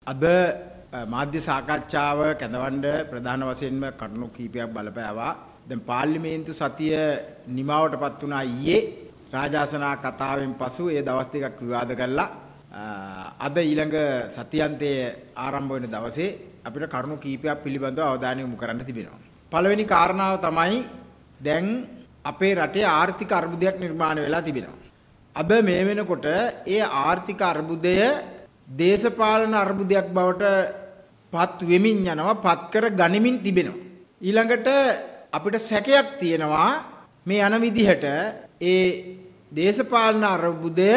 අද මාධ්‍ය සාකච්ඡාව කැඳවන්න ප්‍රධාන වශයෙන්ම කරුණු කීපයක් බලපෑවා. දැන් පාර්ලිමේන්තු සතිය නිමාවටපත් වුණා ඊයේ රාජාසනා කතාවෙන් පසු ඒ දවස් දෙකක් විවාද කළා. අද ඊළඟ සතියන්තයේ ආරම්භ වෙන දවසේ අපිට කරුණු කීපයක් පිළිබඳව අවධානය යොමු කරන්න තිබෙනවා. පළවෙනි කාරණාව තමයි දැන් අපේ රටේ ආර්ථික අර්බුදයක් නිර්මාණය වෙලා තිබෙනවා. අද මේ වෙනකොට ඒ ආර්ථික අර්බුදය දේශපාලන අර්බුදයක් බවට පත් වෙමින් යනවා, පත් කර ගනිමින් තිබෙනවා. ඊළඟට අපිට සැකයක් තියෙනවා මේ යන විදිහට ඒ දේශපාලන අර්බුදය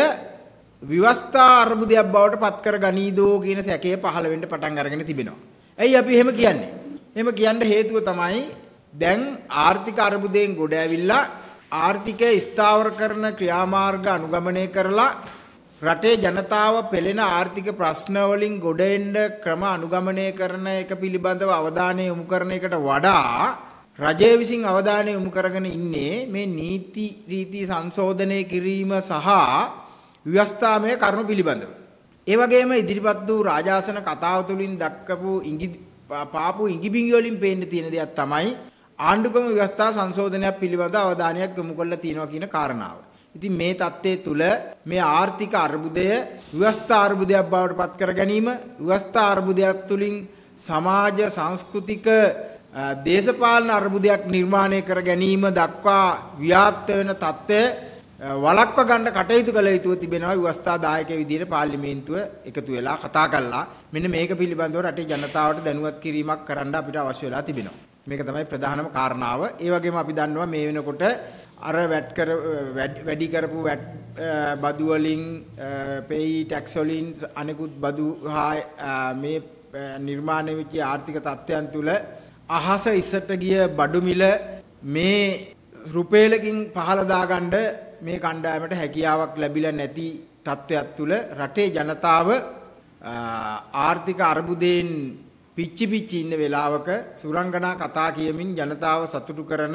විවස්ථා අර්බුදයක් බවට පත් කර ගනීදෝ කියන සැකය පහළ වෙන්න පටන් අරගෙන තිබෙනවා. ඇයි අපි එහෙම කියන්නේ? එහෙම කියන්න හේතුව තමයි දැන් ආර්ථික අර්බුදයෙන් ගොඩ ඇවිල්ලා ආර්ථිකය ස්ථාවර කරන ක්‍රියාමාර්ග අනුගමනය කරලා රටේ ජනතාව පෙළෙන ආර්ථික ප්‍රශ්න වලින් ගොඩ එන්න ක්‍රම අනුගමනය කරන එක පිළිබඳව අවධානය යොමු කරන එකට වඩා රජය විසින් අවධානය යොමු කරගෙන ඉන්නේ මේ නීති රීති සංශෝධනය කිරීම සහ ව්‍යවස්ථාමය කරුණු පිළිබඳව. ඒ වගේම ඉදිරිපත් වූ රාජාසන කතාව තුළින් දක්වපු පාපු ඉඟිබිඟි වලින් පේන්න තියෙන දෙයක් තමයි ආණ්ඩුක්‍රම ව්‍යවස්ථා සංශෝධනයක් පිළිබඳ අවධානයක් යොමු කරලා තියෙනවා කියන කාරණාව. ඉතින් මේ தත්ත්වයේ තුල මේ ආර්ථික අර්බුදය ව්‍යවස්ථා අර්බුදයක් බවට පත් කර ගැනීම, ව්‍යවස්ථා අර්බුදයක් තුළින් සමාජ සංස්කෘතික දේශපාලන අර්බුදයක් නිර්මාණය කර ගැනීම දක්වා ව්‍යාප්ත වෙන தත්ත්වය වළක්ව ගන්න කටයුතු කළ යුතුව තිබෙනවා. ව්‍යවස්ථා දායක විදිහට පාර්ලිමේන්තුව එකතු වෙලා කතා කළා. මෙන්න මේක පිළිබඳව රටේ ජනතාවට දැනුවත් කිරීමක් කරන්න අපිට අවශ්‍ය වෙලා තිබෙනවා. මේක තමයි ප්‍රධානම කාරණාව. ඒ වගේම අපි දන්නවා මේ වෙනකොට අර වැඩි කරපු බදු වලින් පේයි ටැක්ස් වලින් අනෙකුත් බදු හා මේ නිර්මාණය වෙච්ච ආර්ථික තත්ත්වයන් තුල අහස ඉස්සට ගිය බඩු මිල මේ රුපියලකින් පහළ දාගන්න මේ කණ්ඩායමට හැකියාවක් ලැබිලා නැති තත්ත්වයක් තුල රටේ ජනතාව ආර්ථික අර්බුදයෙන් පිච්චි ඉන්න වෙලාවක සුරංගනා කතා කියමින් ජනතාව සතුටු කරන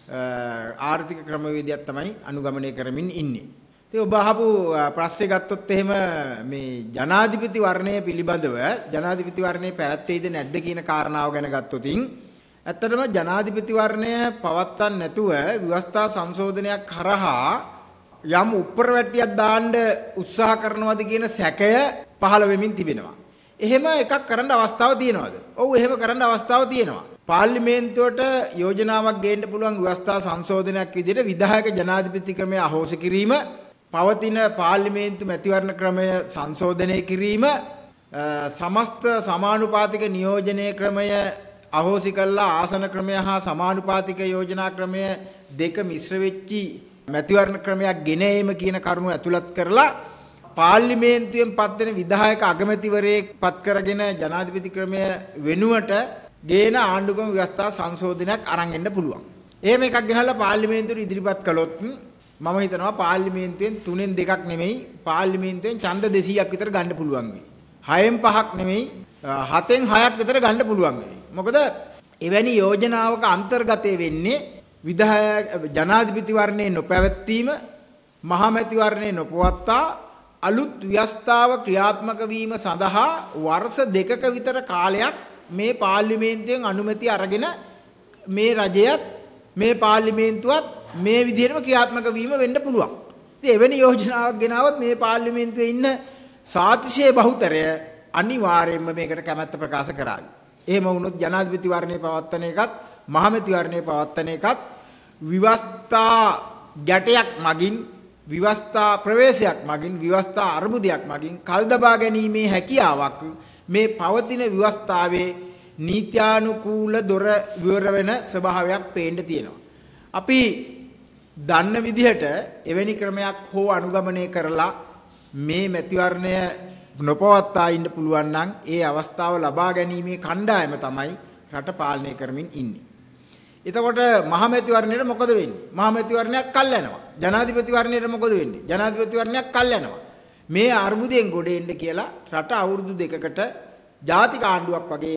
ආර්ථික ක්‍රමවේදයක් තමයි අනුගමනය කරමින් ඉන්නේ. ඉතින් ඔබ අහපු ප්‍රශ්නේ ගත්තොත් එහෙම මේ ජනාධිපති වර්ණය පිළිබඳව ජනාධිපති වර්ණය පැවැත්වේද නැද්ද කියන කාරණාව ගැන ගත්තොත් ඇත්තටම ජනාධිපති වර්ණය පවත්වන්න නැතුව ව්‍යවස්ථා සංශෝධනයක් කරහා යම් උප්පරවැට්ටියක් දාන්න උත්සාහ කරනවද කියන සැකය පහළ වෙමින් තිබෙනවා. එහෙම එකක් කරන්න අවස්ථාවක් තියෙනවද? ඔව් එහෙම කරන්න අවස්ථාවක් තියෙනවා. පාර්ලිමේන්තුවට යෝජනාවක් ගේන්න පුළුවන් ව්‍යවස්ථා සංශෝධනයක් විදිහට විධායක ජනාධිපති ක්‍රමය අහෝසි කිරීම, පවතින පාර්ලිමේන්තු මැතිවරණ ක්‍රමය සංශෝධනය කිරීම, සමස්ත සමානුපාතික නියෝජනය ක්‍රමය අහෝසි කළා ආසන ක්‍රමය හා සමානුපාතික යෝජනා ක්‍රමය දෙක මිශ්‍ර වෙච්චි මැතිවරණ ක්‍රමයක් ගෙන ඒම කියන කරුණු ඇතුළත් කරලා පාර්ලිමේන්තුවෙන් පත් වෙන විධායක අගමැතිවරයෙක් පත් කරගෙන ජනාධිපති ක්‍රමය වෙනුවට ගේන ආණ්ඩුක්‍රම ව්‍යවස්ථා සංශෝධනයක් අරන් එන්න පුළුවන්. එහෙම එකක් ගෙනල්ලා පාර්ලිමේන්තුවට ඉදිරිපත් කළොත් මම හිතනවා පාර්ලිමේන්තුවෙන් 3න් 2ක් නෙමෙයි පාර්ලිමේන්තුවෙන් ඡන්ද 200ක් විතර ගන්න පුළුවන් වෙයි. 6න් 5ක් නෙමෙයි 7න් 6ක් විතර ගන්න පුළුවන් වෙයි. මොකද එවැනි යෝජනාවක අන්තර්ගතය වෙන්නේ විධායක ජනාධිපති වර්ණයේ නොපැවැත්වීම, මහමැති වර්ණයේ නොපවත්තා අලුත් ව්‍යවස්ථාව ක්‍රියාත්මක වීම සඳහා වර්ෂ 2ක විතර කාලයක් මේ පාර්ලිමේන්තුවෙන් අනුමැතිය අරගෙන මේ රජයත් මේ පාර්ලිමේන්තුවත් මේ විදිහටම ක්‍රියාත්මක වීම වෙන්න පුළුවන්. ඉතින් එවැනි යෝජනාවක් ගෙනාවොත් මේ පාර්ලිමේන්තුවේ ඉන්න සාතිශය බහුතරය අනිවාර්යයෙන්ම මේකට කැමැත්ත ප්‍රකාශ කරાવી. එහෙම වුණොත් ජනාධිපති වර්ණයේ පවත්තන එකත් මහමැති වර්ණයේ පවත්තන එකත් විවස්ථා ගැටයක් මගින් විවස්ථා ප්‍රවේශයක් මගින් විවස්ථා අර්බුදයක් මගින් කල්දබා ගැනීමේ හැකියාවක් මේ පවතින විවස්ථාවේ නීත්‍යානුකූල දොර විවර වෙන ස්වභාවයක් පේන්න තියෙනවා. අපි දන්න විදිහට එවැනි ක්‍රමයක් හෝ අනුගමනය කරලා මේ මැතිවරණය නොපවත්වා ඉන්න පුළුවන් නම් ඒ අවස්ථාව ලබා ගැනීමේ කණ්ඩායම තමයි රට පාලනය කරමින් ඉන්නේ. එතකොට මහමැති වර්ණයට මොකද වෙන්නේ? මහමැති වර්ණයක් කල් යනවා. ජනාධිපති වර්ණයට මොකද වෙන්නේ? ජනාධිපති වර්ණයක් කල් යනවා. මේ අර්බුදයෙන් ගොඩ එන්න කියලා රට අවුරුදු 2කට ජාතික ආණ්ඩුවක් වගේ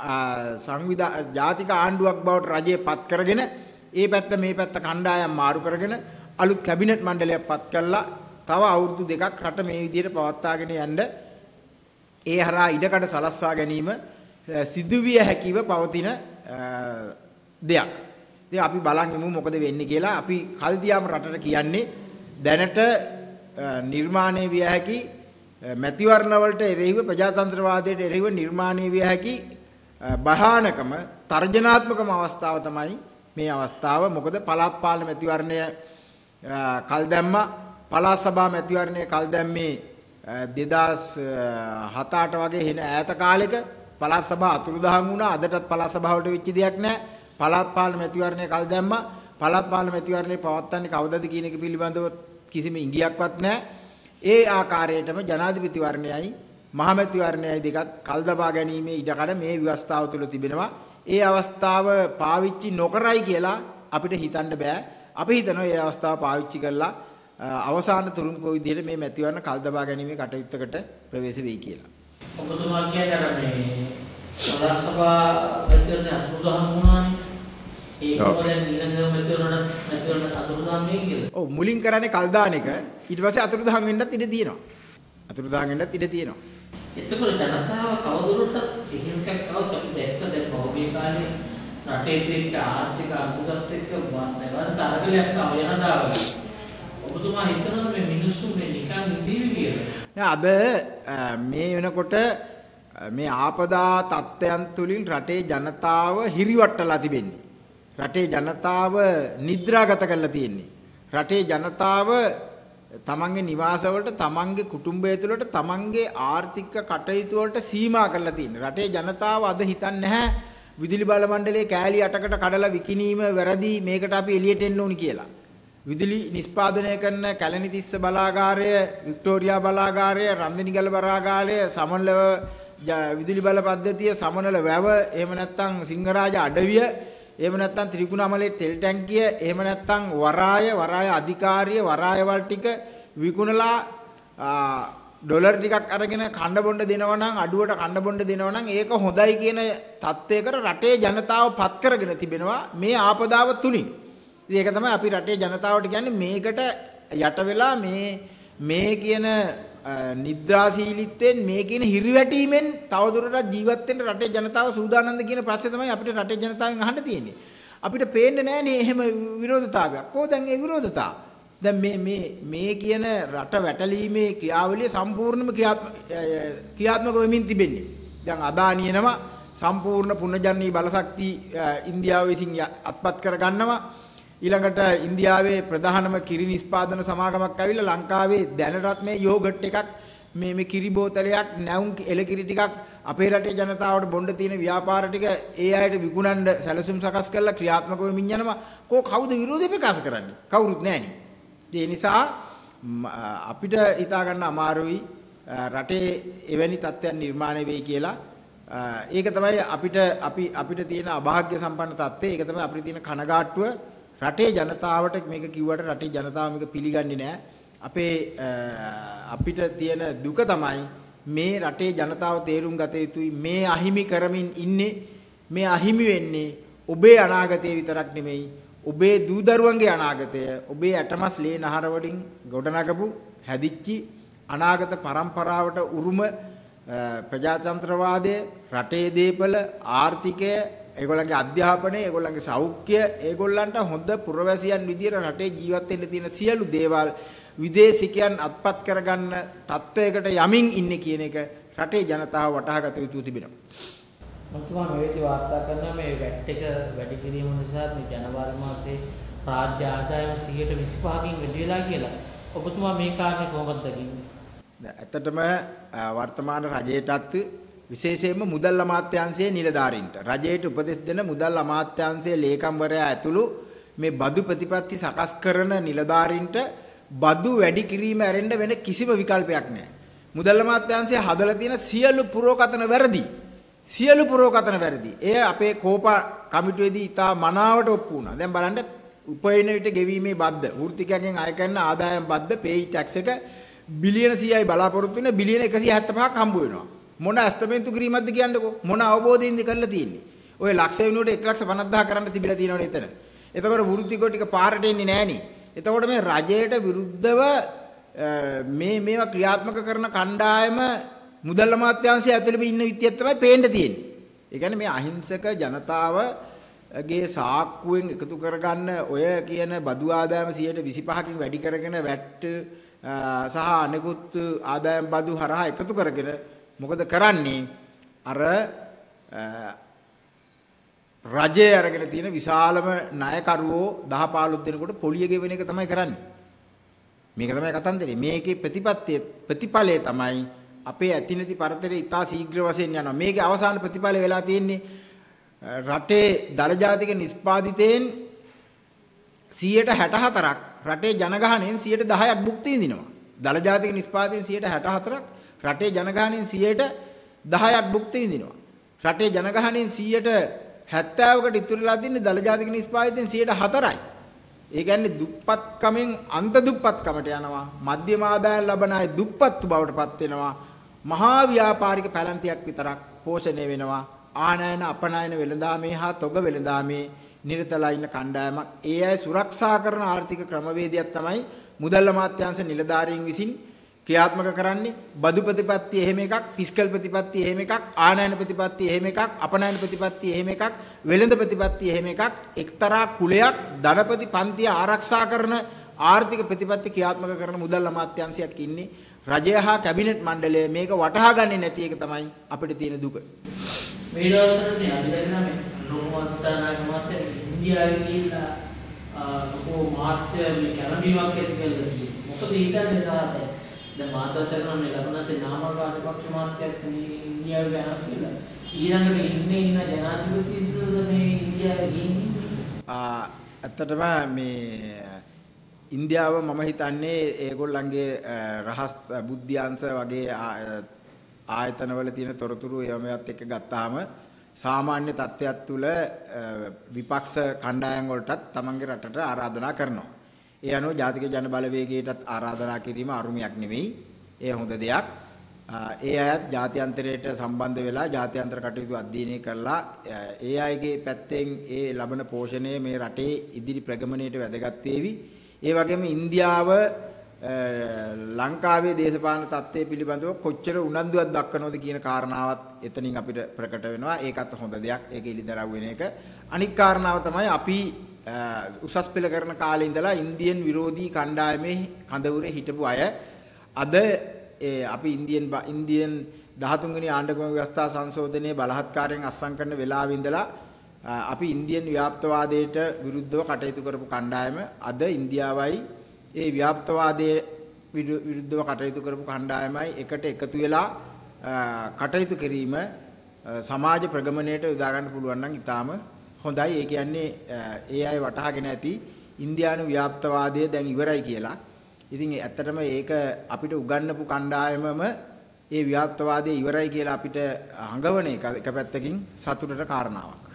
ජාතික ආණ්ඩුවක් බවට රජය පත් කරගෙන ඒ පැත්ත මේ පැත්ත කණ්ඩායම් මාරු කරගෙන අලුත් කැබිනට් මණ්ඩලයක් පත් කළා. තව අවුරුදු 2ක් රට මේ විදිහට පවත්වාගෙන යන්න ඒ හරහා ඉඩකඩ සලස්වා ගැනීම සිදුවිය හැකිව පවතින දෙයක්. ඉතින් අපි බලන් ඉමු මොකද වෙන්නේ කියලා. අපි කල්දියාම රටට කියන්නේ දැනට නිර්මාණය විය හැකි මැතිවරණ වලට එරෙහිව ප්‍රජාතන්ත්‍රවාදයට එරෙහිව නිර්මාණය විය හැකි භයානකම තර්ජනාත්මකම අවස්ථාව තමයි මේ අවස්ථාව. මොකද පළාත් පාලන මැතිවරණය කල් දැම්මා. පළාත් සභා මැතිවරණය කල් දැම්මේ 2007-8 වගේ එන ඈත කාලෙක. පළාත් සභා අතුරුදහන් වුණා. අදටත් පළාත් සභාවට වෙච්ච දෙයක් නැහැ. පළාත් පාලන මැතිවරණය කල් දැම්මා. පළාත් පාලන මැතිවරණය පවත්වන්නේ කවදද කියන එක පිළිබඳව කිසිම ඉඟියක්වත් නැහැ. ඒ ආකාරයටම ජනාධිපතිවරණයයි මහමැතිවරණයයි දෙකත් කල් දබා ගැනීමේ ඉඩකඩ මේ ව්‍යවස්ථාව තුළ තිබෙනවා. ඒ අවස්ථාව පාවිච්චි නොකරයි කියලා අපිට හිතන්න බෑ. අපි හිතනවා මේ අවස්ථාව පාවිච්චි කරලා අවසාන තුරුම්පුව විදිහට මේ මැතිවරණ කල් දබා ගැනීමේ කටයුත්තකට ප්‍රවේශ වෙයි කියලා. ඔබතුමා කියන්නේ අර මේ පළාත් සභා මැතිවරණ අතුරුදහන් වුණානේ. ඒකම දැන් ඊළඟ මැතිවරණ අතුරුදහන් වෙයි කියලා. ඔව් මුලින් කරන්නේ කල් දාන එක. ඊට පස්සේ අතුරුදහන් වෙන්නත් ඉඩ තියෙනවා. අතුරුදහන් වෙන්නත් ඉඩ තියෙනවා. එතකොට ජනතාව කවදුරටත් එහෙම එකක් කවුද අපි දැක්ක දැන් පොරොබේ කාලේ රටේ තියෙච්ච ආර්ථික අර්බුදත් එක්ක වන්දන තරගලයක් ආව ජනතාවට. ඔබතුමා හිතනවා මේ මිනිස්සු මේ නිකන් ඉඳීවි කියලා? නෑ අද මේ වෙනකොට මේ ආපදා තත්ත්වයන් තුලින් රටේ ජනතාව හිරිවට්ටලා තිබෙන්නේ. රටේ ජනතාව නිද්‍රාගත කරලා තියෙන්නේ. රටේ ජනතාව තමන්ගේ නිවාසවලට තමන්ගේ කුටුම්බය තුළට තමන්ගේ ආර්ථික කටයුතු වලට සීමා කරලා තියෙනවා. රටේ ජනතාව අද හිතන්නේ නැහැ විදුලි බල මණ්ඩලයේ කෑලි 8කට කඩලා විකිණීම වැරදි මේකට අපි එළියට එන්න ඕනි කියලා. විදුලි නිෂ්පාදනය කරන කැලණිතිස්ස බලාගාරය, වික්ටෝරියා බලාගාරය, රන්දිනිගල බලාගාරය, සමනල විදුලි බල පද්ධතිය, සමනල වැව, එහෙම නැත්නම් සිංහරාජ අඩවිය, එහෙම නැත්නම් ත්‍රිකුණාමලේ තෙල් ටැංකිය, එහෙම නැත්නම් වරාය අධිකාරිය, වරායවල් ටික විකුණලා ඩොලර් ටිකක් අරගෙන කණ්ඩ බොණ්ඩ දෙනවා නම්, අඩුවට කණ්ඩ බොණ්ඩ දෙනවා නම් ඒක හොඳයි කියන තත්ත්වයකට රටේ ජනතාව පත් කරගෙන තිබෙනවා මේ ආපදාව තුලින්. ඉතින් ඒක තමයි අපි රටේ ජනතාවට කියන්නේ මේකට යට වෙලා මේ කියන නිද්‍රාශීලීත්වයෙන් මේ කියන හිරිවැටීමෙන් තවදුරටත් ජීවත් වෙන්න රටේ ජනතාව සූදානම්ද කියන ප්‍රශ්නේ තමයි අපිට රටේ ජනතාවෙන් අහන්න තියෙන්නේ. අපිට පේන්නේ නැහනේ එහෙම විරෝධතාවයක්. කොහොමද ඒ විරෝධතාව? දැන් මේ කියන රට වැටලීමේ ක්‍රියාවලිය සම්පූර්ණයෙන්ම ක්‍රියාත්මක වෙමින් තිබෙන්නේ. දැන් අදානියනම සම්පූර්ණ පුනර්ජනනී බලශක්ති ඉන්දියාව විසින් අත්පත් කර ගන්නවා. ඊළඟට ඉන්දියාවේ ප්‍රධානම කිරි නිෂ්පාදන සමාගමක් ඇවිල්ලා ලංකාවේ දැනටත් මේ යෝගට් එකක් මේ කිරි බෝතලයක් නැවුම් එලකිරි ටිකක් අපේ රටේ ජනතාවට බොන්න තියෙන ව්‍යාපාර ටික ඒ අයට විකුණන්න සැලසුම් සකස් කරලා ක්‍රියාත්මක වෙමින් යනවා. කවුද විරෝධය ප්‍රකාශ කරන්නේ? කවුරුත් නැහෙනි. ඒ නිසා අපිට හිතා ගන්න අමාරුයි රටේ එවැනි තත්ත්වයන් නිර්මාණය වෙයි කියලා. ඒක තමයි අපිට තියෙන අභාග්‍ය සම්පන්න තත්ත්වය. ඒක තමයි අපිට තියෙන කනගාටුව. රටේ ජනතාවට මේක කිව්වට රටේ ජනතාව මේක පිළිගන්නේ නැහැ. අපිට තියෙන දුක තමයි මේ රටේ ජනතාව තේරුම් ගත යුතුයි මේ අහිමි කරමින් ඉන්නේ, මේ අහිමි වෙන්නේ ඔබේ අනාගතය විතරක් නෙමෙයි, ඔබේ දූ දරුවන්ගේ අනාගතය, ඔබේ ඇටමස් ලේ නහර වලින් ගොඩනගපු හැදිච්චි අනාගත පරම්පරාවට උරුම ප්‍රජාතන්ත්‍රවාදය, රටේ දේපල, ආර්ථිකය, ඒගොල්ලන්ගේ අධ්‍යාපනය, ඒගොල්ලන්ගේ සෞඛ්‍ය, ඒගොල්ලන්ට හොඳ පුරවැසියන් විදියට රටේ ජීවත් වෙන්න තියෙන සියලු දේවල් විදේශිකයන් අත්පත් කරගන්න තත්ත්වයකට යමින් ඉන්නේ කියන එක රටේ ජනතාව වටහා ගත යුතු තිබෙනවා. මතුමා මේ විදිහට වාර්තා කරනවා මේ වැට් එක වැඩි කිරීම නිසා මේ ජනවාරි මාසයේ රාජ්‍ය ආදායම 125කින් වැඩි වෙලා කියලා. ඔබතුමා මේ කාරණේ කොහොමද දකින්නේ? ඇත්තටම වර්තමාන රජයටත් විශේෂයෙන්ම මුදල් අමාත්‍යාංශයේ නිලධාරීන්ට රජයට උපදෙස් දෙන මුදල් අමාත්‍යාංශයේ ලේකම්වරයා ඇතුළු මේ බදු ප්‍රතිපත්ති සකස් කරන නිලධාරීන්ට බදු වැඩි කිරීම ඇරෙන්න වෙන කිසිම විකල්පයක් නැහැ. මුදල් අමාත්‍යාංශය හදලා තියෙන සියලු පුරෝකතන වැරදි. සියලු පුරෝකතන වැරදි. එය අපේ කෝපා කමිටුවේදී ඉතා මනාවට ඔප්පු වුණා. දැන් බලන්න උපයන විට ගෙවීමේ බද්ද, වෘත්තිකයන්ගෙන් අය කරන ආදායම් බද්ද, පේයි ටැක්ස් එක බිලියන 100යි බලාපොරොත්තු වෙන බිලියන 175ක් හම්බ වෙනවා. මොන අස්තමේන්තු කිරීමක්ද කියන්නකෝ? මොන අවබෝධයෙන්ද කරලා තියෙන්නේ? ඔය ලක්ෂ වෙනුවට 1,50,000 කරන්න තිබිලා තියෙනවනේ එතන. එතකොට වෘත්තිකෝ ටික පාරට එන්නේ නැහනේ. එතකොට මේ රජයට විරුද්ධව මේවා ක්‍රියාත්මක කරන කණ්ඩායම මුදල් අමාත්‍යාංශය ඇතුළේ ඉන්න විත්තියක් තමයි පේන්න තියෙන්නේ. ඒ කියන්නේ මේ අහිංසක ජනතාවගේ සාක්කුවෙන් එකතු කරගන්න ඔය කියන බදු ආදායම 25%කින් වැඩි කරගෙන වැට් සහ අනෙකුත් ආදායම් බදු හරහා එකතු කරගෙන මොකද කරන්නේ? අර රජය අරගෙන තියෙන විශාලම ණයකරුවෝ 10-15 දෙනෙකුට පොලිය ගෙවන එක තමයි කරන්නේ. මේක තමයි කතන්දරේ. මේකේ ප්‍රතිඵලය තමයි අපේ ඇතිනති පරතරේ ඉතා ශීඝ්‍ර වශයෙන් යනවා. මේකේ අවසාන ප්‍රතිඵලය වෙලා තියෙන්නේ රටේ දල ජාතික නිෂ්පාදිතයෙන් 64%ක් රටේ ජනගහනයෙන් 10%ක් භුක්ති විඳිනවා. දල ජාතික නිෂ්පාදනයෙන් 64%ක් රටේ ජනගහනයෙන් 10%ක් භුක්ති විඳිනවා. රටේ ජනගහනයෙන් 70%කට ඉතුරුලා තින්නේ දල ජාතික නිෂ්පාදනයෙන් 4%යි. ඒ කියන්නේ දුප්පත්කමෙන් අන්ත දුප්පත්කමට යනවා. මධ්‍යම ආදායම් ලබන අය දුප්පත්තු බවට පත් වෙනවා. මහා ව්‍යාපාරික පැලැන්තියක් විතරක් පෝෂණය වෙනවා. ආනයන අපනයන වෙළඳාමේ හා තොග වෙළඳාමේ නිරතලා ඉන්න කණ්ඩායමක්. ඒ අය සුරක්ෂා කරන ආර්ථික ක්‍රමවේදයක් තමයි මුදල් අමාත්‍යාංශ නිලධාරීන් විසින් ක්‍රියාත්මක කරන්නේ. බදු ප්‍රතිපත්තිය එහෙම එකක්, ෆිස්කල් ප්‍රතිපත්තිය එහෙම එකක්, ආනයන ප්‍රතිපත්තිය එහෙම එකක්, අපනයන ප්‍රතිපත්තිය එහෙම එකක්, වෙළඳ ප්‍රතිපත්තිය එහෙම එකක්. එක්තරා කුලයක් ධනපති පන්තිය ආරක්ෂා කරන ආර්ථික ප්‍රතිපත්ති ක්‍රියාත්මක කරන මුදල් අමාත්‍යාංශයක් ඉන්නේ. රජය හා කැබිනට් මණ්ඩලය මේක වටහා ගන්නේ නැති එක තමයි අපිට තියෙන දුක. මේ දවස්වලදී අදිරගෙන මේ නෝමත්සනාක මාත්‍ය ඉන්දියාවේ ගිහිල්ලා ලොකු මාත්‍ය මේ කැළඹීමක් ඇති කළා කියන්නේ. මොකද හිතන්නේ සාහත දැන් මාතෘකාව මේ ලබනසේ නාමකාර පක්ෂ මාත්‍යක් මේ ඉන්දියාවේ යනවා කියලා. ඊළඟට ඉන්න ජනාධිපතිතුමා මේ ඉන්දියාවේ ගිහින් ඇත්තටම මේ ඉන්දියාව මම හිතන්නේ ඒගොල්ලන්ගේ රහස් බුද්ධ්‍යංශ වගේ ආයතනවල තියෙන තොරතුරු ඒවමත් එක්ක ගත්තාම සාමාන්‍ය තත්ත්වයක් තුළ විපක්ෂ කණ්ඩායම් වලටත් තමන්ගේ රටට ආරාධනා කරනවා. ඒ අනුව ජාතික ජන බලවේගයටත් ආරාධනා කිරීම අරුමයක් නෙවෙයි. ඒ හොඳ දෙයක්. ඒ අයත් ජාත්‍යන්තරයට සම්බන්ධ වෙලා ජාත්‍යන්තර කටයුතු අධ්‍යයනය කරලා ඒ අයගේ පැත්තෙන් ඒ ලබන පෝෂණය මේ රටේ ඉදිරි ප්‍රගමනයට වැදගත් වේවි. ඒ වගේම ඉන්දියාව ලංකාවේ දේශපාලන තත්ත්වය පිළිබඳව කොච්චර උනන්දුවක් දක්වනවද කියන කාරණාවත් එතනින් අපිට ප්‍රකට වෙනවා. ඒකත් හොඳ දෙයක්. ඒක ඉලිදරව් වෙන එක. අනික් කාරණාව තමයි අපි උසස් පෙළ කරන කාලේ ඉඳලා ඉන්දියන් විරෝධී කණ්ඩායමේ කඳවුරේ හිටපු අය අද අපි ඉන්දියන් 13 වෙනි ආණ්ඩුක්‍රම ව්‍යවස්ථා සංශෝධනයේ බලහත්කාරයෙන් අත්සන් කරන වෙලාවේ ඉඳලා අපි ඉන්දියන් ව්‍යාප්තවාදයට විරුද්ධව කටයුතු කරපු කණ්ඩායම අද ඉන්දියාවයි ඒ ව්‍යාප්තවාදයේ විරුද්ධව කටයුතු කරපු කණ්ඩායමයි එකට එකතු වෙලා කටයුතු කිරීම සමාජ ප්‍රගමනයට යොදා ගන්න පුළුවන් නම් ඊටාම හොඳයි. ඒ කියන්නේ ඒ අය වටහාගෙන ඇති ඉන්දියානු ව්‍යාප්තවාදය දැන් ඉවරයි කියලා. ඉතින් ඇත්තටම ඒක අපිට උගන්වපු කණ්ඩායමම ඒ ව්‍යාප්තවාදය ඉවරයි කියලා අපිට හංගවන එක පැත්තකින් සතුටට කාරණාවක්.